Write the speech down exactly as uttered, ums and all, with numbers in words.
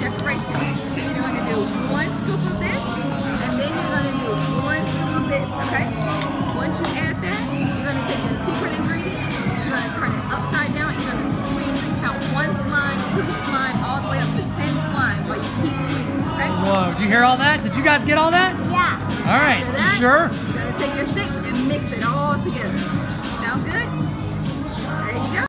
decoration. So you're going to do one scoop of this, and then you're going to do one scoop of this, okay? Once you add that, you're going to take your secret ingredient, you're going to turn it upside down, you're going to squeeze and count one slime, two slime, all the way up to ten slimes while you keep squeezing, okay? Whoa, did you hear all that? Did you guys get all that? Yeah. All right, After you that, sure? You're going to take your sticks and mix it all together. Sounds good? There you go.